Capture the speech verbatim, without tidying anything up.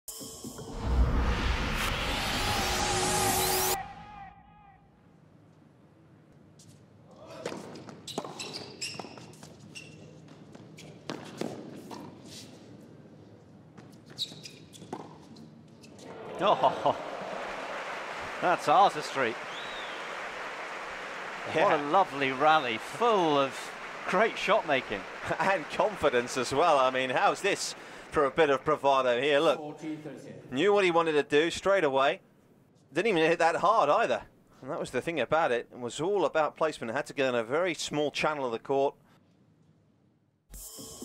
Oh, that's artistry. Yeah. What a lovely rally, full of great shot making. And confidence as well. I mean, how's this for a bit of bravado here? Look, knew what he wanted to do straight away. Didn't even hit that hard either. And that was the thing about it. It was all about placement. It had to get in a very small channel of the court.